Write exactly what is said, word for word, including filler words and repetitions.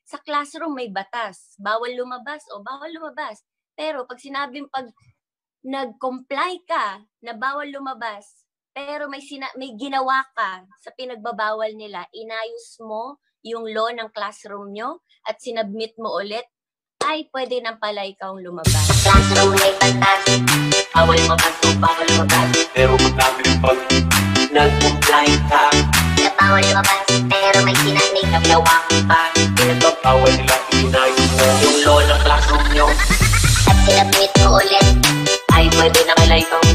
sa classroom may batas. Bawal lumabas o bawal lumabas. Pero pag sinabing pag nag-comply ka na bawal lumabas, pero may, sina- may ginawa ka sa pinagbabawal nila, inayos mo yung law ng classroom nyo at sinabmit mo ulit, ay pwede nang pala ikaw lumabas. Classroom may batas, bawal lumabas o bawal lumabas. Pero magkakit pag nag-comply ka na bawal lumabas, pero may sinabing ginawa ka. Pinagbabawal nila, inayos mo yung law ng classroom nyo at sinabmit mo ulit, ay pwede na pala ikaw